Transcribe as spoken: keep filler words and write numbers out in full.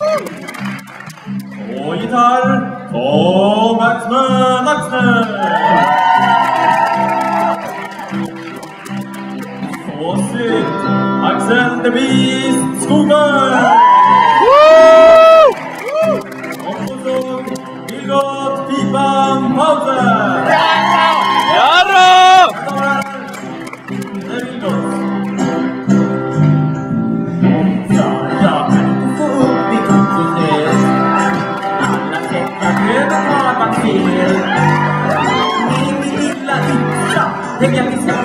Och gitarr, Thomas Mön Axner. Och synt, Axel the Beast Skogberg. Och på sång, Vilgot Pipan Pauser. Jarro! Det är Vilgot. Ja, jag kan inte få upp i kontoret. Alla sätt att överta var fel. Min lilla yxa, tänk att vi ska